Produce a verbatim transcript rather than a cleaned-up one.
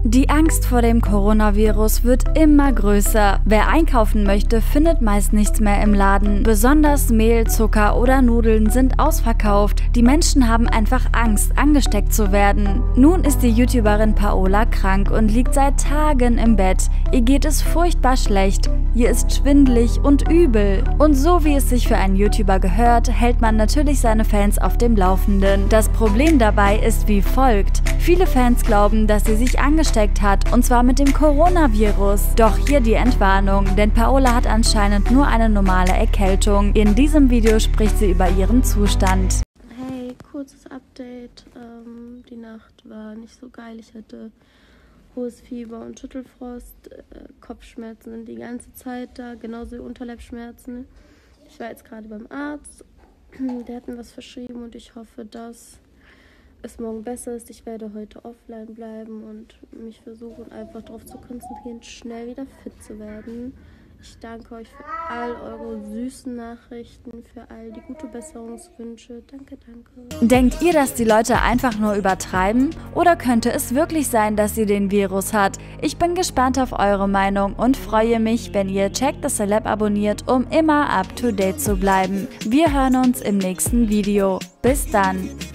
Die Angst vor dem Coronavirus wird immer größer. Wer einkaufen möchte, findet meist nichts mehr im Laden. Besonders Mehl, Zucker oder Nudeln sind ausverkauft. Die Menschen haben einfach Angst, angesteckt zu werden. Nun ist die YouTuberin Paola krank und liegt seit Tagen im Bett. Ihr geht es furchtbar schlecht. Ihr ist schwindelig und übel. Und so wie es sich für einen YouTuber gehört, hält man natürlich seine Fans auf dem Laufenden. Das Problem dabei ist wie folgt. Viele Fans glauben, dass sie sich angesteckt hat, und zwar mit dem Coronavirus. Doch hier die Entwarnung, denn Paola hat anscheinend nur eine normale Erkältung. In diesem Video spricht sie über ihren Zustand. Hey, kurzes Update. Ähm, die Nacht war nicht so geil. Ich hatte hohes Fieber und Schüttelfrost. Äh, Kopfschmerzen sind die ganze Zeit da, genauso wie Unterleibsschmerzen. Ich war jetzt gerade beim Arzt. Der hat mir was verschrieben und ich hoffe, dass es morgen besser ist. Ich werde heute offline bleiben und mich versuchen, einfach darauf zu konzentrieren, schnell wieder fit zu werden. Ich danke euch für all eure süßen Nachrichten, für all die gute Besserungswünsche. Danke, danke. Denkt ihr, dass die Leute einfach nur übertreiben? Oder könnte es wirklich sein, dass sie den Virus hat? Ich bin gespannt auf eure Meinung und freue mich, wenn ihr Check the Celeb abonniert, um immer up to date zu bleiben. Wir hören uns im nächsten Video. Bis dann!